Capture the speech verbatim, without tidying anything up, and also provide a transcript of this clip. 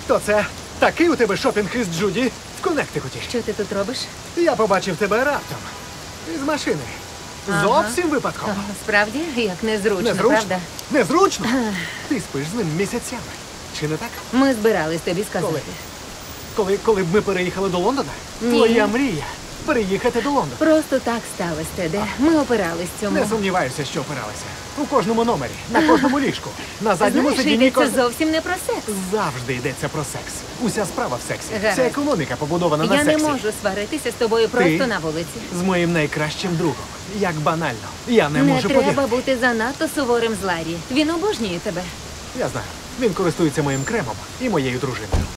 Хто це? Такий у тебе шопінг із Джуді в Коннектикуті. Що ти тут робиш? Я побачив тебе раптом. Із машини. Зовсім випадково. О, справді? Як незручно, Незручно? правда? Незручно? Ти спиш з ним місяцями. Чи не так? Ми збирались тобі сказати. Коли? Коли, коли б ми переїхали до Лондона? Ні. Твоя мрія переїхати до Лондона. Просто так сталося, Теде. Ми опирались цьому. Не сумніваюся, що опиралися. У кожному номері, на кожному ліжку, на задньому Знаєш, сидінні йдеться кож... зовсім не про секс. Завжди йдеться про секс. Уся справа в сексі. Гаразд. Вся економіка побудована на Я не сексі. можу сваритися з тобою просто на вулиці. З моїм найкращим другом. Як банально. Я не, Не можу треба повірити. бути занадто суворим з Ларі. Він обожнює тебе. Я знаю. Він користується моїм кремом і моєю дружиною.